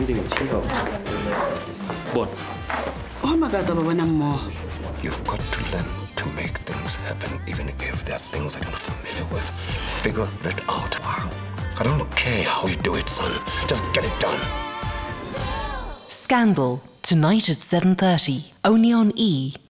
ending chill. What? Oh my God, more. You've got to learn to make things happen, even if they're things that you're not familiar with. Figure it out. Wow. I don't care how you do it, son. Just get it done. Scandal, tonight at 7:30, only on E!